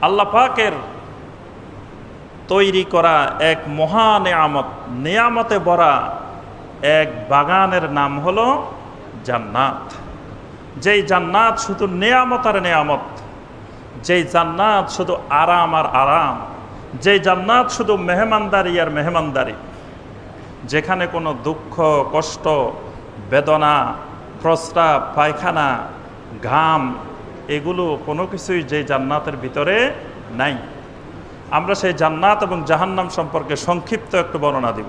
আল্লাহ পাকের তৈরি করা এক মহা নেয়ামত, নেয়ামতে ভরা এক বাগানের নাম হলো জান্নাত। যেই জান্নাত শুধু নেয়ামত আর নেয়ামত, যেই জান্নাত শুধু আরাম আর আরাম, যেই জান্নাত শুধু মেহমানদারি আর মেহমানদারি, যেখানে কোনো দুঃখ, কষ্ট, বেদনা, প্রস্রাব, পায়খানা, ঘাম, এগুলো কোনো কিছুই যেই জান্নাতের ভিতরে নাই। আমরা সেই জান্নাত এবং জাহান্নাম সম্পর্কে সংক্ষিপ্ত একটু বর্ণনা দিব।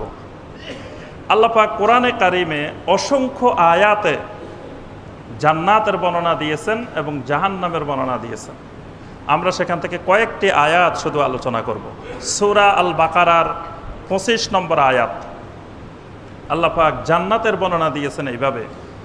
আল্লাহ পাক কোরআনে কারিমে অসংখ্য আয়াতে জান্নাতের বর্ণনা দিয়েছেন এবং জাহান্নামের বর্ণনা দিয়েছেন। আমরা সেখান থেকে কয়েকটি আয়াত শুধু আলোচনা করব। সূরা আল বাকারার 25 নম্বর আয়াত আল্লাহ পাক জান্নাতের বর্ণনা দিয়েছেন এইভাবে,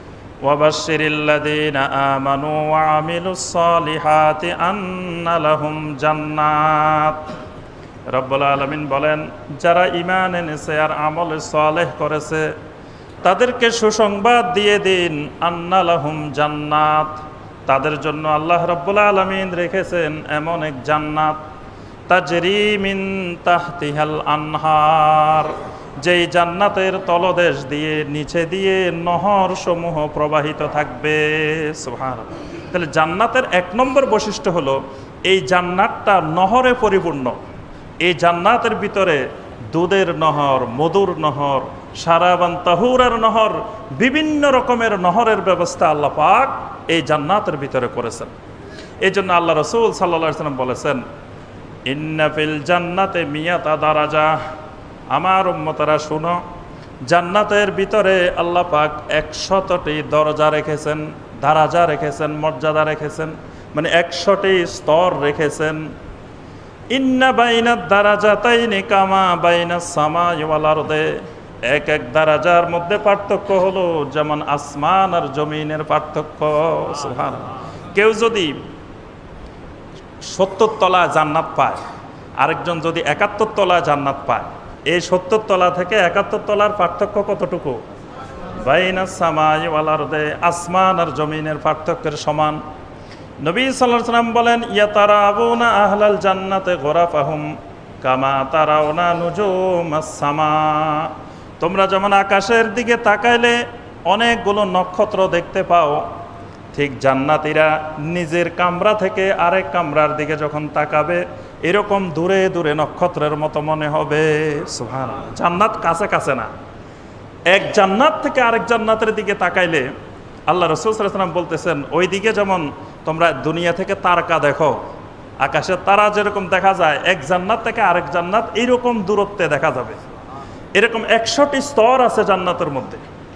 ওয়াবাশশিরিল্লাযীনা আমানু ওয়া আমিলুস সালিহাতি আন্না লাহুম জান্নাত। রব্বুল আলামিন বলেন, যারা ঈমান এনেছে আর আমল সালেহ করেছে তাদেরকে সুসংবাদ দিয়ে দিন, আন্না লাহুম জান্নাত, তাদের জন্য আল্লাহ রব্বুল আলামিন রেখেছেন এমন এক জান্নাত, তাজরি মিন তাহতিহাল আনহার, যেই জান্নাতের তলদেশ দিয়ে নিচে দিয়ে নহর সমূহ প্রবাহিত থাকবে। সুবহানাল্লাহ। তাহলে জান্নাতের 1 নম্বর বৈশিষ্ট্য হলো এই জান্নাতটা নহরে পরিপূর্ণ। এই জান্নাতের ভিতরে দুধের নহর, মধুর নহর, সারাবান তাহুরার নহর, বিভিন্ন রকমের নহরের ব্যবস্থা আল্লাহ পাক এই জান্নাতের ভিতরে করেছেন। এই জন্য আল্লাহ রাসূল সাল্লাল্লাহু আলাইহি ওয়াসাল্লাম বলেছেন, ইন্না ফিল জান্নাতে মিয়াতা দারাজা, আমার উম্মতরা শুনো, জান্নাতের ভিতরে আল্লাহ পাক 100টি দরজা রেখেছেন, দারাজা রেখেছেন, মর্যাদা রেখেছেন, মানে 100টি স্তর রেখেছেন। ইন্না বাইনাদ দারাজাতাইনি কামা বাইনাস সামাই ওয়াল আরদে, এক এক দারাজার মধ্যে পার্থক্য হলো যেমন আসমান আর জমিনের পার্থক্য। সুবহানাল্লাহ। কেউ যদি 70 তলা জান্নাত পায়, আরেকজন যদি 71 তলা জান্নাত পায়, এই 70 তলা থেকে 71 তলার পার্থক্য কতটুকু? বাইনাস সামাই ওয়াল আরদে, আসমান আর জমিনের পার্থক্যের সমান। নবী সাল্লাল্লাহু আলাইহি ওয়াসাল্লাম বলেন, ইয়াতারাবুনা আহলাল জান্নাতে গোরাফাহুম কামা তারাউনা নুজুমাস সামা, তোমরা যেমন আকাশের দিকে তাকাইলে অনেকগুলো নক্ষত্র দেখতে পাও, ঠিক জান্নাতীরা নিজের কামরা থেকে আরেক কামরার দিকে যখন তাকাবে এরকম দূরে দূরে নক্ষত্রের মতো মনে হবে। সুবহানাল্লাহ। জান্নাত কাছে কাছে না, এক জান্নাত থেকে আরেক জান্নাতের দিকে তাকাইলে আল্লাহ রাসূল সাল্লাল্লাহু আলাইহি ওয়াসাল্লাম বলতেছেন, ওইদিকে যেমন তোমরা দুনিয়া থেকে তারকা দেখো, আকাশের তারা যেরকম দেখা যায়, এক জান্নাত থেকে আরেক জান্নাত এইরকম দূরত্বে দেখা যাবে। এরকম 100টি স্তর আছে জান্নাতের মধ্যে।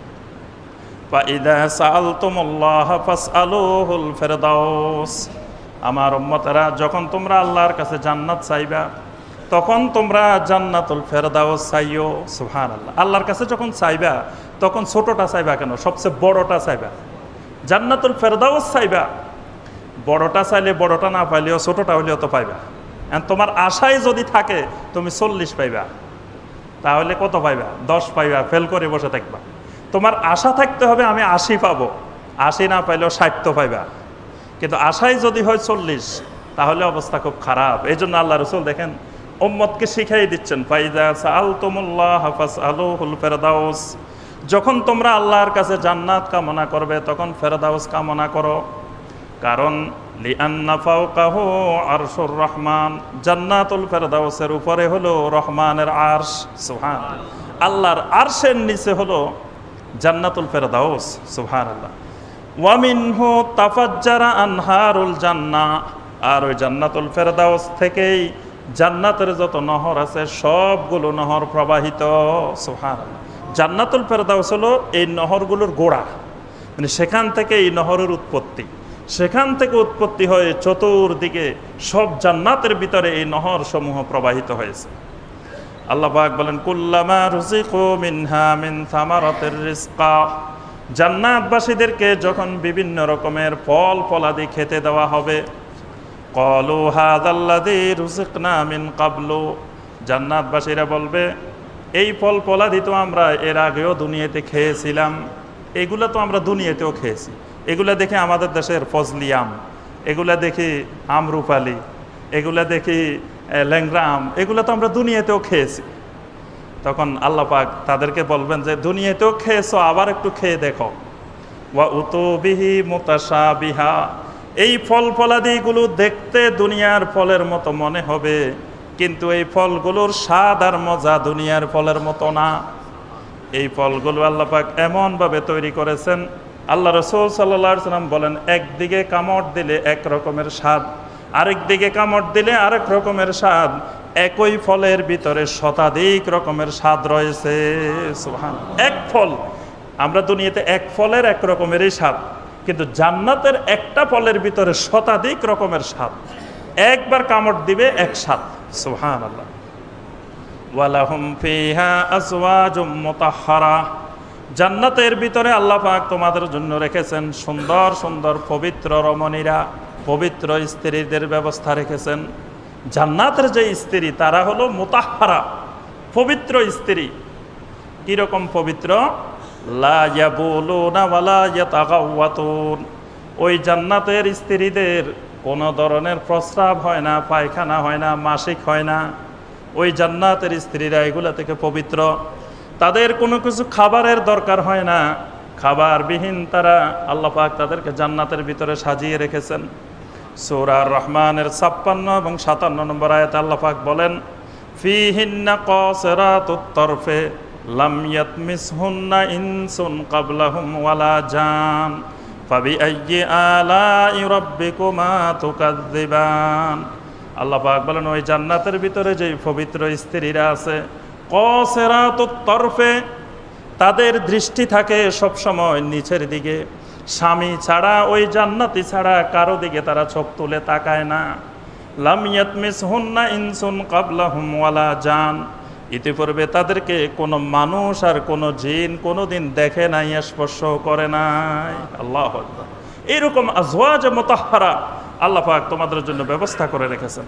ফাইদা সাআলতুমুল্লাহ ফাসআলুহুল ফিরদাউস, আমার উম্মতেরা, যখন তোমরা আল্লাহর কাছে জান্নাত চাইবা তখন তোমরা জান্নাতুল ফিরদাউস চাইও। সুবহানাল্লাহ। আল্লাহর কাছে যখন চাইবা তখন ছোটটা চাইবা কেন, সবচেয়ে বড়টা চাইবা, জান্নাতুল ফিরদাউস চাইবা। বড়টা চাইলে বড়টা না পাইলেও ছোটটা হইলেও তো পাইবা। তোমার আশায় যদি থাকে তুমি 40 পাইবা, তাহলে কত পাইবা? 10 পাইবা, ফেল করে বসে থাকবা। তোমার আশা থাকতে হবে আমি 80 পাবো, 80 না পাইলেও 60 তো পাইবা। কিন্তু আশায় যদি হয় 40, তাহলে অবস্থা খুব খারাপ। এই জন্য আল্লাহ রাসূল দেখেন উম্মতকে শিখাই দিচ্ছেন, ফাইদা সাআলতুমুল্লাহ ফাসআলুহুল ফিরদাউস, যখন তোমরা আল্লাহর কাছে জান্নাত কামনা করবে তখন ফিরদাউস কামনা করো। কারণ লিআন্না ফাওকাহু আরশুর রহমান, জান্নাতুল ফিরদাউসের উপরে হলো রহমানের আরশ। সুবহানাল্লাহ। আল্লাহর আরশের নিচে হলো জান্নাতুল ফিরদাউস। সুবহানাল্লাহ। ওয়া মিনহু তাফাজ্জারা আনহারুল জান্নাহ, আর ওই জান্নাতুল ফিরদাউস থেকেই জান্নাতের যত নহর আছে সবগুলো নহর প্রবাহিত। সুবহানাল্লাহ। জান্নাতুল ফিরদাউস হলো এই নহরগুলোর গোড়া, মানে সেখান থেকে এই নহরের উৎপত্তি, সেখান থেকে উৎপত্তি হয়ে চতুর্দিকে সব জান্নাতের ভিতরে এই নহর সমূহ প্রবাহিত হয়েছে। আল্লাহ পাক বলেন, কুল্লামা রুজিকু মিনহা মিন সামারাতির রিজকা, জান্নাতবাসীদেরকে যখন বিভিন্ন রকমের ফল ফলাদি খেতে দেওয়া হবে, ক্বালু হাযাল্লাযী রুজিকনা মিন ক্বাবলু, জান্নাতবাসীরা বলবে এই ফল ফলাদি তো আমরা এর আগেও দুনিয়াতে খেয়েছিলাম, এগুলো তো আমরা দুনিয়াতেও খেয়েছি, এগুলা দেখে আমাদের দেশের ফজলি আম, এগুলা দেখি আমরুপালি, এগুলা দেখি ল্যাংড়া আম, এগুলো তো আমরা দুনিয়াতেও খেয়েছি। তখন আল্লাহ পাক তাদেরকে বলবেন যে দুনিয়াতেও খেয়েছো, আবার একটু খেয়ে দেখো। ওয়া উতুবিহি মুতাশাবিহা, এই ফল ফলাদিগুলো দেখতে দুনিয়ার ফলের মতো মনে হবে, কিন্তু এই ফলগুলোর স্বাদ আর মজা দুনিয়ার ফলের মতো না। এই ফলগুলো আল্লাহ পাক এমনভাবে তৈরি করেছেন, আল্লাহ রাসূল সাল্লাল্লাহু আলাইহি ওয়াসাল্লাম বলেন একদিকে কামড় দিলে এক রকমের স্বাদ, আরেক দিকে কামড় দিলে আরেক রকমের স্বাদ। একই ফলের ভিতরে শতাধিক রকমের স্বাদ রয়েছে। সুবহানাল্লাহ। এক ফল, আমরা দুনিয়াতে এক ফলের এক রকমেরই স্বাদ, কিন্তু জান্নাতের একটা ফলের ভিতরে শতাধিক রকমের স্বাদ। একবার কামড় দিবে এক স্বাদ। সুবহানাল্লাহ। ওয়ালাহুম ফিহা আজওয়াজুম মুতাহহারা, জান্নাতের ভিতরে আল্লাহ পাক তোমাদের জন্য রেখেছেন সুন্দর সুন্দর পবিত্র রমণীরা, পবিত্র স্ত্রীদের ব্যবস্থা রেখেছেন। জান্নাতের যে স্ত্রী তারা হলো মুতাহহারা, পবিত্র স্ত্রী। কিরকম পবিত্র? লা ইয়াবুলুনা ওয়ালা ইয়াতাগাওয়াতুন, ওই জান্নাতের স্ত্রীদের কোনো ধরনের প্রস্রাব হয় না, পায়খানা হয় না, মাসিক হয় না। ওই জান্নাতের স্ত্রীরা এগুলা থেকে পবিত্র। তাদের কোনো কিছু খাবারের দরকার হয় না, খাবারবিহীন তারা আল্লাহ পাক তাদেরকে জান্নাতের ভিতরে সাজিয়ে রেখেছেন। সূরা রহমানের ৫৬ এবং ৫৭ নম্বর আয়াতে আল্লাহ পাক বলেন ফীহিন্না কাসিরাতুত তরফে লাম ইয়াতমিসহুন্না ইনসুন ক্বাবলাহুম ওয়ালা জান ফাবিআইয়ি আলাই রাব্বিকুমা তুকাযযিবান। আল্লাহ পাক বলেন ওই জান্নাতের ভিতরে যে পবিত্র স্ত্রীরা আছে, কাসিরাতুত তরফে, তাদের দৃষ্টি থাকে সবসময় নিচের দিকে। স্বামী ছাড়া, ওই জান্নাতি ছাড়া কারো দিকে তারা চোখ তুলে তাকায় না। লাম ইয়াতমিসহুন্না ইনসুন ক্বাবলাহুম ওয়ালা জান, ইতিপূর্বে তাদেরকে কোনো মানুষ আর কোনো জিন কোনোদিন দেখে নাই, স্পর্শ করে নাই। আল্লাহু আকবার। এইরকম আজওয়াজ মুতাহহারা আল্লাহ পাক তোমাদের জন্য ব্যবস্থা করে রেখেছেন।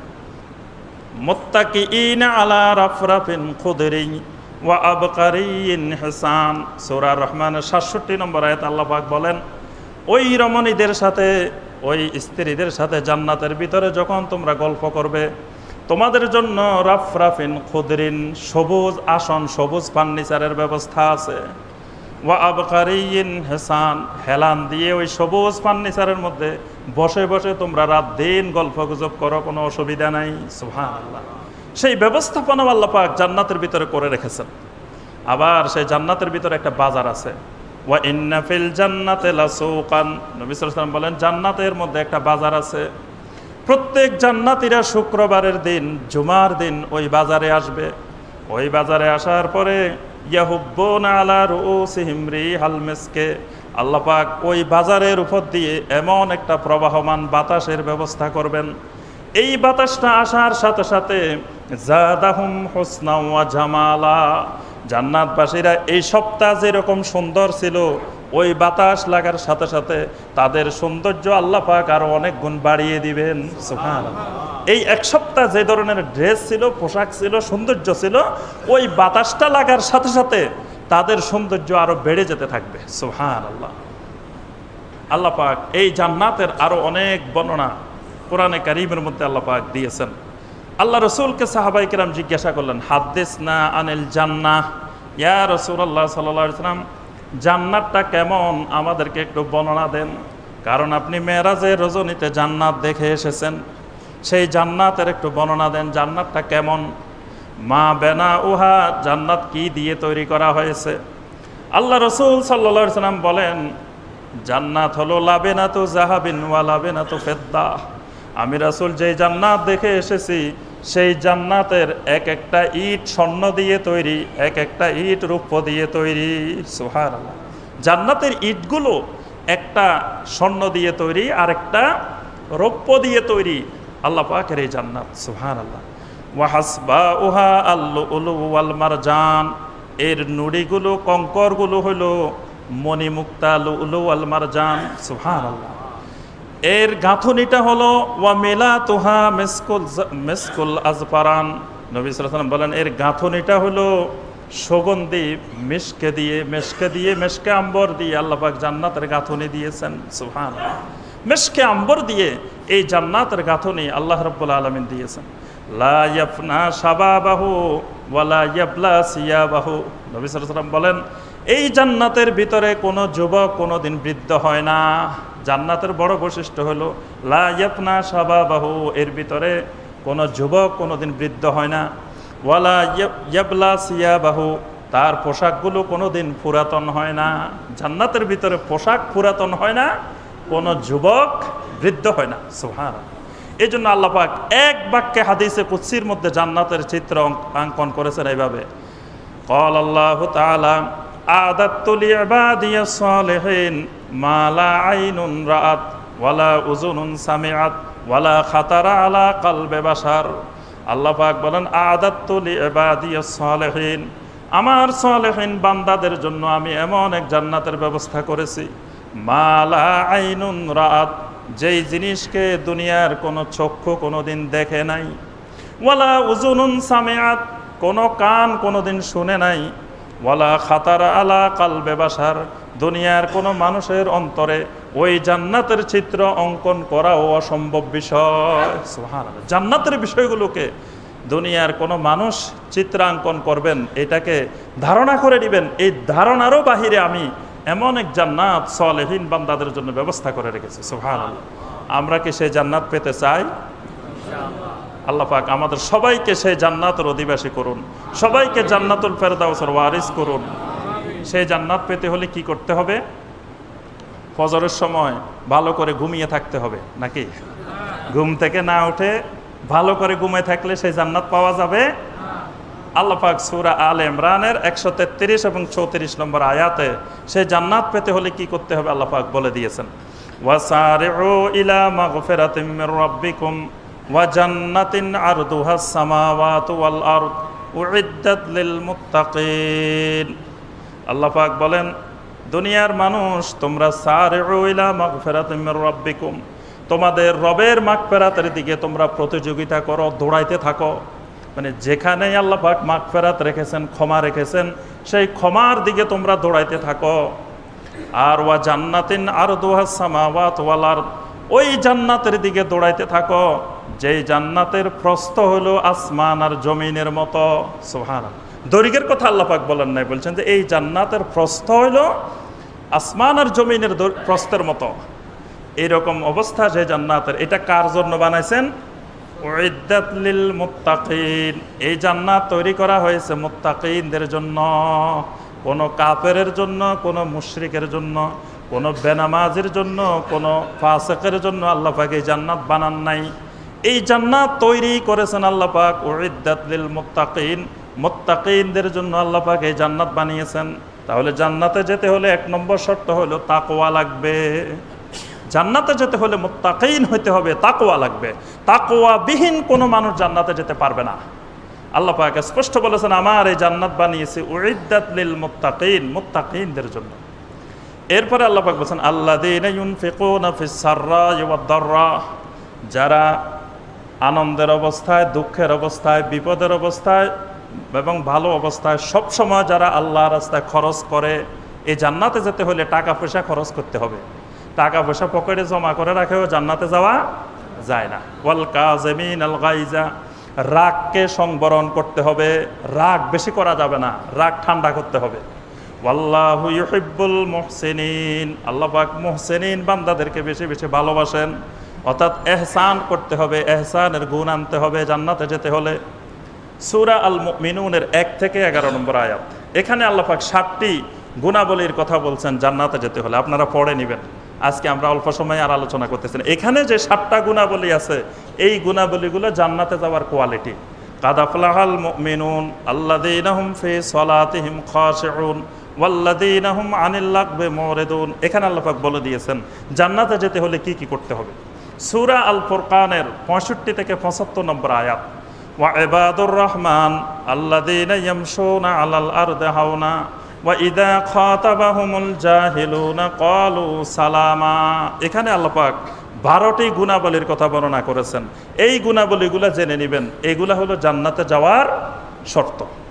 মুত্তাকিইনা আলা রাফরাফিন খুদরিন ওয়া আবকারিন হিসান, সূরা রহমানের ৬৭ নম্বর আয়াত আল্লাহ পাক বলেন ওই রমণীদের সাথে, ওই স্ত্রীদের সাথে জান্নাতের ভিতরে যখন তোমরা গল্প করবে, তোমাদের জন্য রাফরাফিন খুদরিন, সবুজ আসন, সবুজ ফার্নিচারের ব্যবস্থা আছে। ওয়া আবকারিন হিসান, হেলান দিয়ে ওই সবুজ ফার্নিচারের মধ্যে বসে বসে তোমরা রাত দিন গল্প গুজব করো, কোনো অসুবিধা নাই। সুবহানাল্লাহ। সেই ব্যবস্থাপনা আল্লাহ পাক জান্নাতের ভিতরে করে রেখেছেন। আবার সেই জান্নাতের ভিতরে একটা বাজার আছে। ওয়া ইন্না ফিল জান্নাতি লাসুকান, নবী সাল্লাল্লাহু আলাইহি ওয়াসাল্লাম বলেন জান্নাতের মধ্যে একটা বাজার আছে। প্রত্যেক জান্নাতীরা শুক্রবারের দিন, জুমার দিন ওই বাজারে আসবে। ওই বাজারে আসার পরে ইয়াহুব্বুনা আলা রুউসিহিম রিহাল মিসকে, আল্লাহ পাক ওই বাজারের উপর দিয়ে এমন একটা প্রবাহমান বাতাসের ব্যবস্থা করবেন, এই বাতাসটা আসার সাথে সাথে জাদাহুম হুসনা ওয়া জামালা, জান্নাতবাসীরা এই সপ্তাহ যেরকম সুন্দর ছিল, ওই বাতাস লাগার সাথে সাথে তাদের সৌন্দর্য আল্লাহ পাক আরো অনেক গুণ বাড়িয়ে দিবেন। সুবহানাল্লাহ। এই এক সপ্তাহ যে ধরনের ড্রেস ছিল, পোশাক ছিল, সৌন্দর্য ছিল, ওই বাতাসটা লাগার সাথে সাথে তাদের সৌন্দর্য আরো বেড়ে যেতে থাকবে। সুবহানাল্লাহ। আল্লাহ পাক এই জান্নাতের আরো অনেক বর্ণনা কোরআনে কারীমের মধ্যে আল্লাহ পাক দিয়েছেন। আল্লাহ রসুলকে সাহাবায়ে কেরাম জিজ্ঞাসা করলেন হাদ্দিসনা আনিল জান্নাহ, ইয়া রাসূলুল্লাহ সাল্লাল্লাহু আলাইহি ওয়াসাল্লাম জান্নাতটা কেমন আমাদেরকে একটু বর্ণনা দেন, কারণ আপনি মেরাজের রজনীতে জান্নাত দেখে এসেছেন, সেই জান্নাতের একটু বর্ণনা দেন, জান্নাতটা কেমন। মা বেনা উহা, জান্নাত কি দিয়ে তৈরি করা হয়েছে। আল্লাহ রসুল সাল্লাল্লাহু আলাইহি ওয়াসাল্লাম বলেন জান্নাত হলো লাবেনাতু যাহাবিন ওয়া লাবেনাতু ফিদ্দা, আমি রাসূল যেই জান্নাত দেখে এসেছি সেই জান্নাতের এক একটা ইট স্বর্ণ দিয়ে তৈরি, এক একটা ইট রূপ্য দিয়ে তৈরি। সুবহানাল্লাহ। জান্নাতের ইটগুলো একটা স্বর্ণ দিয়ে তৈরি আর একটা রৌপ্য দিয়ে তৈরি, আল্লাহ পাকের এই জান্নাত। সুবহানাল্লাহ। ওয়া হাসবাউহা আল-লুলু ওয়াল মারজান, এর নুড়িগুলো, কঙ্করগুলো হলো মণিমুক্তা, লুলু ওয়াল মারজান। সুবহানাল্লাহ। এর গাঁথনিটা হলো ওয়া মিলাতুহা মিসকুল আজফারান, নবী সাল্লাল্লাহু আলাইহি ওয়াসাল্লাম বলেন এর গাঁথনিটা হলো সুগন্ধি মিশকে দিয়ে, মেশকে আম্বর দিয়ে আল্লাহ পাক জান্নাতের গাঁথনি দিয়েছেন। সুবহানাল্লাহ। মেশকে আম্বর দিয়ে এই জান্নাতের গাঁথনি আল্লাহ রাব্বুল আলামিন দিয়েছেন। লা ইয়াফনা শাবাবাহু ওয়ালা ইয়াবলা সিয়াবাহু। নবী সাল্লাল্লাহু আলাইহি ওয়াসাল্লাম বলেন, এই জান্নাতের ভিতরে কোনো যুবক কোনোদিন বৃদ্ধ হয় না। জান্নাতের বড় বৈশিষ্ট্য হলো লা ইয়াফনা শাবাবাহু, এর ভিতরে কোনো যুবক কোনোদিন বৃদ্ধ হয় না। ওয়ালা ইয়াবলা সিয়াবাহু, তার পোশাকগুলো কোনোদিন পুরাতন হয় না। জান্নাতের ভিতরে পোশাক পুরাতন হয় না, কোনো যুবক বৃদ্ধ হয় না। সুবহানাল্লাহ। এই জন্য আল্লাহ পাক এক বাক্যে হাদিসে কুদসির মধ্যে জান্নাতের চিত্র অঙ্কন করেছেন এইভাবে, ক্বাল আল্লাহু তাআলা আ'দাতু লিইবাদিয়াস সালিহিন মা লা আইনুন রাআত ওয়ালা উযুনুন সামিআত ওয়ালা খাতারা আলা কলবে বাশার। আল্লাহ পাক বলেন, আ'দাতু লিইবাদিয়াস সালিহিন, আমার সালেহিন বান্দাদের জন্য আমি এমন এক জান্নাতের ব্যবস্থা করেছি, মা লা আইনুন রাআত, যেই জিনিসকে দুনিয়ার কোনো চক্ষু কোনোদিন দেখে নাই, ওয়ালা উযুনুন সামিআত, কোনো কান কোনোদিন শুনে নাই, ওয়ালা খাতারা আলা কলবে বাশার, দুনিয়ার কোনো মানুষের অন্তরে ওই জান্নাতের চিত্র অঙ্কন করাও অসম্ভব বিষয়। সুবহানাল্লাহ। জান্নাতের বিষয়গুলোকে দুনিয়ার কোনো মানুষ চিত্রাঙ্কন করবেন, এটাকে ধারণা করে নেবেন, এই ধারণারও বাহিরে আমি এমন এক জান্নাত সালেহিন বান্দাদের জন্য ব্যবস্থা করে রেখেছি। সুবহানাল্লাহ। আমরা কি সেই জান্নাত পেতে চাই? আল্লাহ পাক আমাদের সবাইকে সেই জান্নাতের অধিবাসী করুন, সবাইকে জান্নাতুল ফেরদাউসের ওয়ারিস করুন। সেই জান্নাত পেতে হলে কি করতে হবে? ফজরের সময় ভালো করে ঘুমিয়ে থাকতে হবে নাকি? ঘুম থেকে না উঠে ভালো করে ঘুমিয়ে থাকলে সেই জান্নাত পাওয়া যাবে? আল্লাহ পাক সূরা আলে ইমরানের 133 এবং 34 নম্বর আয়াতে সেই জান্নাত পেতে হলে কি করতে হবে আল্লাহ পাক বলে দিয়েছেন, ওয়াসারিউ ইলা মাগফিরাতিম মির রাব্বিকুম ওয়া জান্নাতিন আরদুহাস সামাওয়াতু ওয়াল আরদ উইদ্দাত লিল মুত্তাকিন। আল্লাহ পাক বলেন, দুনিয়ার মানুষ তোমরা সারিউ ইলা মাগফিরাতিম মির রাব্বিকুম, তোমাদের রবের মাগফিরাতের দিকে তোমরা প্রতিযোগিতা করো, দৌড়াইতে থাকো। মানে যেখানেই আল্লাহ পাক মাগফিরাত রেখেছেন, ক্ষমা রেখেছেন, সেই ক্ষমার দিকে তোমরা দৌড়াইতে থাকো। আর ওয়া জান্নাতিন আরদুহাস সামাওয়াতু ওয়াল আরদ, ওই জান্নাতের দিকে দৌড়াইতে থাকো যেই জান্নাতের প্রস্থ হলো আসমান আর জমিনের মতো। সুবহানাল্লাহ। দৈর্ঘ্যের কথা আল্লাহ পাক বলেন নাই, বলছেন যে এই জান্নাতের প্রস্থ হলো আসমান আর জমিনের প্রস্থের মতো। এইরকম অবস্থা যে জান্নাতের, এটা কার জন্য বানাইছেন? উইদ্দাত লিল মুত্তাকিন, এই জান্নাত তৈরি করা হয়েছে মুত্তাকিনদের জন্য, কোনো কাফেরের জন্য, কোনো মুশরিকের জন্য, কোনো বেনামাজির জন্য, কোনো ফাসিকের জন্য আল্লাহ পাক এই জান্নাত বানান নাই। এই জান্নাত তৈরি করেছেন আল্লাহ পাক উইদ্দাত লিল মুত্তাকিন, মুত্তাকিনদের জন্য আল্লাহ পাক এই জান্নাত বানিয়েছেন। তাহলে জান্নাতে যেতে হলে এক নম্বর শর্ত হলো তাকওয়া লাগবে। জান্নাতে যেতে হলে মুত্তাকিন হইতে হবে, তাকওয়া লাগবে। তাকওয়া বিহীন কোনো মানুষ জান্নাতে যেতে পারবে না। আল্লাহ পাক স্পষ্ট বলেছেন, আমার এই জান্নাত বানিয়েছি উইদ্দাত লিল মুত্তাকিন, মুত্তাকিনদের জন্য। এরপরে আল্লাহ পাক বলেছেন, আল্লাযীনা ইউনফিকুনা ফিস সাররাই ওয়াদ দাররা, যারা আনন্দের অবস্থায়, দুঃখের অবস্থায়, বিপদের অবস্থায় এবং ভালো অবস্থায় সব সময় যারা আল্লাহর রাস্তায় খরচ করে। এই জান্নাতে যেতে হলে টাকা পয়সা খরচ করতে হবে। টাকা পয়সা পকেটে জমা করে রাখেও জান্নাতে যাওয়া যায় না। ওয়াল কাযিমিনাল গায়জা, রাগকে সংবরণ করতে হবে, রাগ বেশি করা যাবে না, রাগ ঠান্ডা করতে হবে। ওয়াল্লাহু ইউহিব্বুল মুহসিনিন, আল্লাহ পাক মুহসিনিন বান্দাদেরকে বেশি বেশি ভালোবাসেন। অর্থাৎ ইহসান করতে হবে, ইহসানের গুণ আনতে হবে জান্নাতে যেতে হলে। সূরা আল মুমিনুনের 1 থেকে 11 নম্বর আয়াত, এখানে আল্লাহ পাক 7টি গুণাবলীর কথা বলছেন জান্নাতে যেতে হলে। আপনারা পড়ে নেবেন, আজকে আমরা অল্প সময় আর আলোচনা করতেছি না। এখানে যে 7টা গুণাবলী আছে, এই গুণাবলীগুলো জান্নাতে যাওয়ার কোয়ালিটি। কাদ আফলাহাল মুমিনুন আল্লাযীনা হুম ফি সালাতিহিম খাশিউন ওয়াল্লাযীনা হুম আনিল লাগবি মুরিদুন। এখানে আল্লাহ পাক বলে দিয়েছেন জান্নাতে যেতে হলে কি কি করতে হবে। সূরা আল ফুরকানের 65 থেকে 75 নম্বর আয়াত, ওয়া ইবাদুর রহমান আল্লাযীনা ইয়ামশুনা আলাল আরদি হাওনা ওয়া ইযা খাতাবাহুমুল জাহিলুনা ক্বালু সালামা। এখানে আল্লাহ পাক 12টি গুণাবলীর কথা বর্ণনা করেছেন। এই গুণাবলীগুলো জেনে নেবেন, এইগুলা হলো জান্নাতে যাওয়ার শর্ত।